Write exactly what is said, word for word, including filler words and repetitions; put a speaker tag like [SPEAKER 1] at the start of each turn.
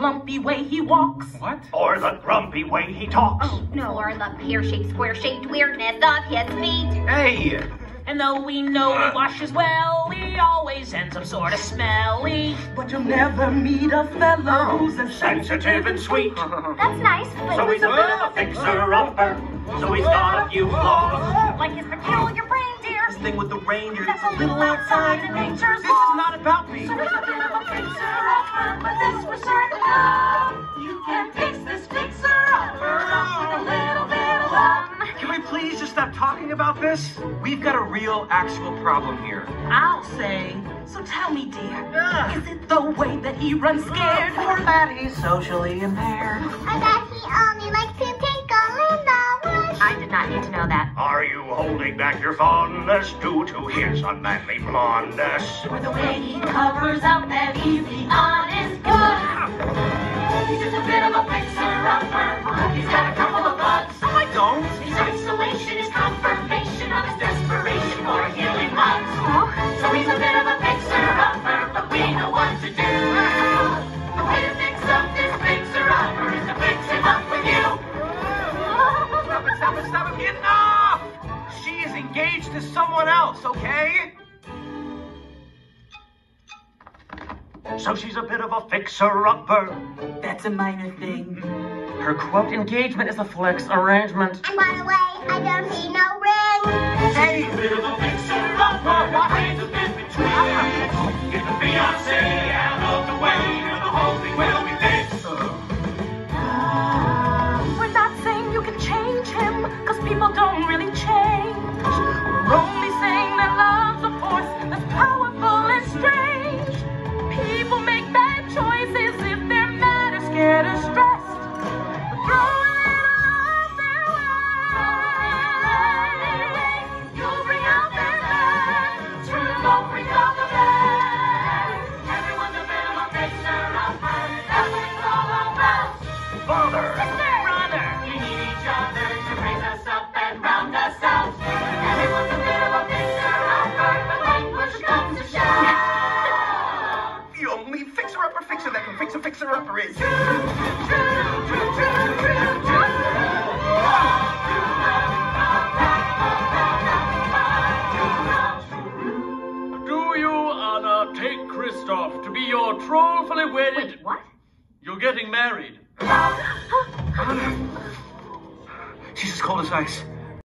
[SPEAKER 1] clumpy way he walks.
[SPEAKER 2] What?
[SPEAKER 3] Or the grumpy way he talks.
[SPEAKER 4] Oh, no. Or the pear-shaped, square-shaped weirdness of his feet.
[SPEAKER 2] Hey!
[SPEAKER 1] And though we know he washes well, he always ends up sort of smelly. But you'll never meet a fellow who's as
[SPEAKER 3] Sensitive and sweet.
[SPEAKER 4] That's nice, but
[SPEAKER 3] So he's a bit of a fixer-upper. So he's got a few flaws.
[SPEAKER 4] like his peculiar reindeer.
[SPEAKER 2] This thing with the reindeer
[SPEAKER 4] That's
[SPEAKER 2] is a little outside of me. This is not about me.
[SPEAKER 4] So he's a bit of a fixer-upper, but this we're certain of. You can fix this fixer-upper up with a little bit of love.
[SPEAKER 2] Can we please just stop talking about this? We've got a real, actual problem here.
[SPEAKER 1] I'll say. So tell me, dear,
[SPEAKER 2] Yeah.
[SPEAKER 1] is it the way that he runs scared?
[SPEAKER 2] Or that he's socially impaired?
[SPEAKER 5] I bet he only likes to tinkle in the woods.
[SPEAKER 4] I did not need to know that.
[SPEAKER 3] Are you holding back your fondness due to his unmanly blondness?
[SPEAKER 4] Or the way he covers up that he's the honest good. He's just a bit of a fixer-upper. He's got a couple of bugs.
[SPEAKER 2] No, I don't.
[SPEAKER 4] His isolation is confirmation of his desperation for healing hugs. So he's a bit of a fixer-upper, but we know what to do. The way to fix up this fixer-upper is to fix him up with you.
[SPEAKER 2] Stop it, stop it, stop it. Enough! She is engaged to someone else, okay?
[SPEAKER 3] So she's a bit of a fixer-upper.
[SPEAKER 1] That's a minor thing. Her quote engagement is a flex arrangement.
[SPEAKER 5] And by the way, I don't see no ring.
[SPEAKER 2] Hey!
[SPEAKER 3] A bit of a fixer-upper. What ways a bit between? Get the fiancé out of the way, and the whole thing will be fixed.
[SPEAKER 1] We're not saying you can change him, cause people don't really change. We're only saying that love's a force that's powerful and strange. People make bad choices if they're mad or scared or stressed. But throw a little love their way. You'll bring out their best. True love brings out the best. Everyone's a bit of a fixer-upper. That's what it's all about.
[SPEAKER 3] Father!
[SPEAKER 1] Brother!
[SPEAKER 4] We need each other to raise us up and round us out. Everyone's a bit of a fixer-upper, but when push comes to shove.
[SPEAKER 2] The only fixer-upper fixer that can fix a fixer-upper is...
[SPEAKER 6] Do you, Anna, take Christoph to be your trollfully wedded...
[SPEAKER 4] Wait, what?
[SPEAKER 6] You're getting married.
[SPEAKER 2] She's as cold as ice.